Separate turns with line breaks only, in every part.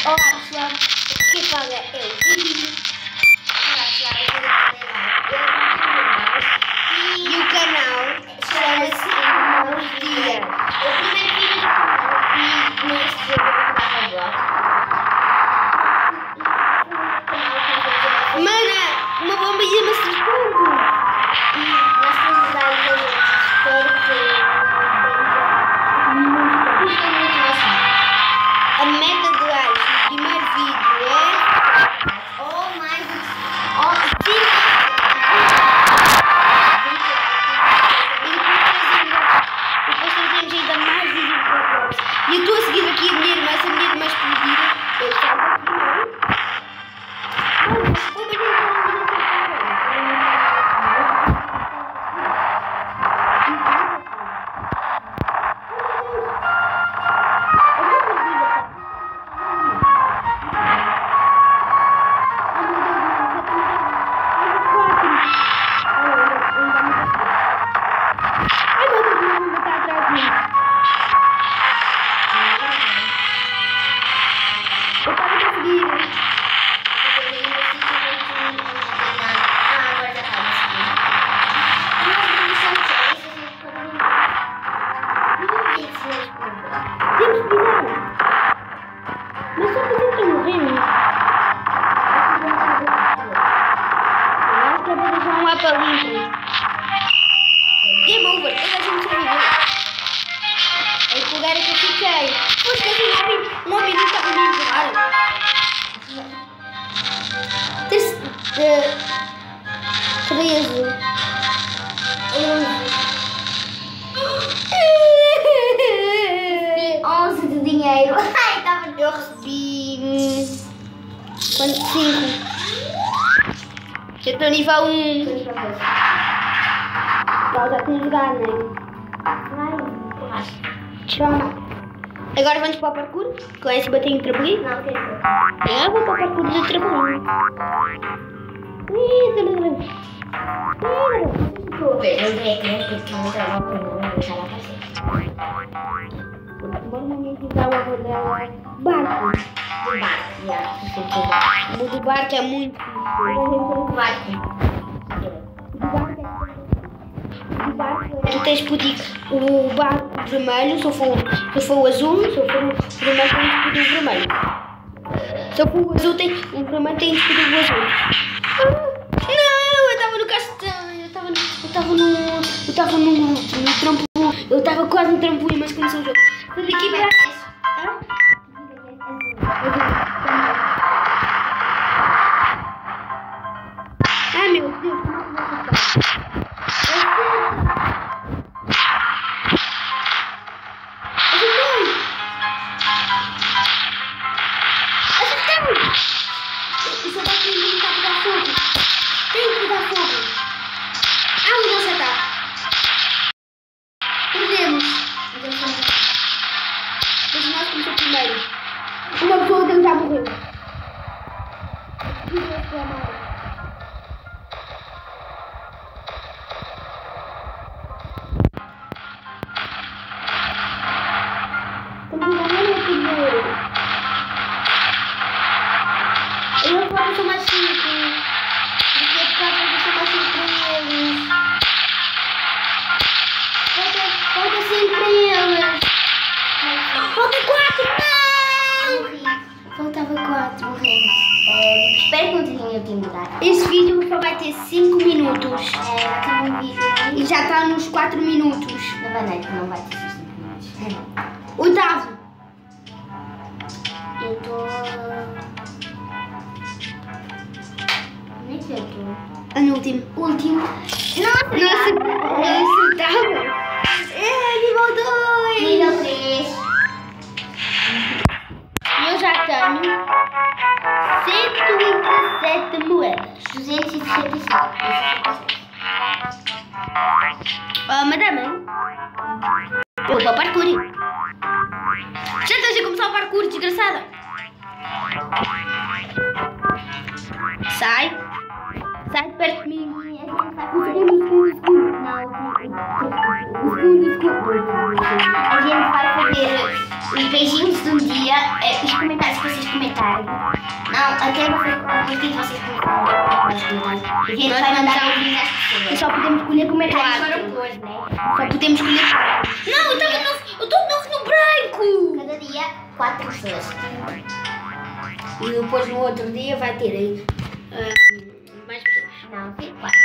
Olá pessoal, quem fala é o Didi. Olá pessoal, eu sou o e o canal chama-se Irmãos Dia. O primeiro vídeo do canal e neste vídeo eu vou falar agora. Mana, uma bomba ia-me acertando. E nós temos de dar os ouvintes. Espero que isto é muito mais fácil. A meta de likes no primeiro vídeo é ou mais de 5 e depois trazemos ainda mais vídeos de Roblox. E eu estou a seguir aqui a minha irmã, se a minha irmã explodir, eu salvo aqui, não? Game over, toda a gente sobreviveu. É que lugar é que eu fiquei. Pois que assim, um homem não estava me empurrar. 13. 11 de dinheiro. Ai, estava. Eu recebi. Quanto? 5. Eu estou nível 1. Já tem jogado, não é? Tchau. Agora vamos para o parkour. Com esse bater em trampolim? Não, tem. Eu vou para o parkour de trampolim. Vou ver, eu dei aqui, porque não estava com o deixar lá passar. Normalmente dá uma rodela barco. Do barco, o do barco é muito difícil. Tu tens que pedir o barco vermelho, se for o azul, se for o vermelho tens que pedir o vermelho. Se for o azul, o vermelho tens que pedir o azul. Não, eu estava no castelo, eu estava no trampolim, eu estava quase no trampolim, mas começou o jogo. Foi daqui para... Ai meu Deus, como é que vai ficar? Uma pessoa já morreu. Eu vou chamar 5. Porque é por causa de chamar 5 para eles. Falta 5 para eles. Falta 4, não! Faltava 4, morremos. Espero que não tenham aqui mudar. Este vídeo só vai ter 5 minutos. E já está nos 4 minutos. Na banana não vai ter 5 minutos. Oitavo. Eu estou... Onde é que eu estou? No último. Último. Nossa, não acertava. Nível 2. Nível 3. Eu já tenho 117 moedas. 265. Madame. Eu vou para o parkour. Já estás a começar o parkour, desgraçada. Sai. Sai de perto de mim. O segundo. A gente vai fazer os beijinhos de um dia. Os comentários que vocês comentaram.
Não, até vocês concordam. A gente vai mandar ouvir as pessoas.
E só podemos escolher como é que
Foram
quatro.
cores, né?
Só podemos escolher quatro. Não, eu estou no branco.
Cada dia 4 pessoas.
E depois no outro dia vai ter mais pessoas.
Não, tem 4.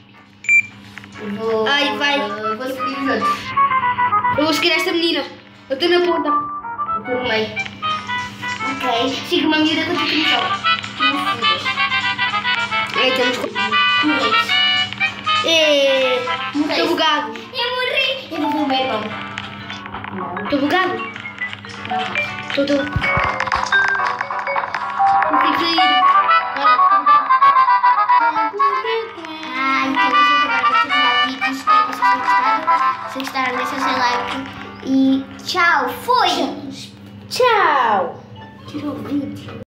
Ai, vai.
Vou seguir os outros.
Eu vou seguir esta menina. Eu estou na ponta.
Eu estou no meio. Ok. Siga uma medida que eu estou no chão.
Aí temos.
Morreste.
Estou bugado.
Eu morri. Eu vou ver o meu irmão.
Estou bugado.
Não.
Estou. Consigo sair.
Então a gente agora vai terminar o vídeo. Espero que vocês tenham gostado. Se gostaram, deixem seu like. E tchau. Fui.
Tchau.
Tirou o vídeo.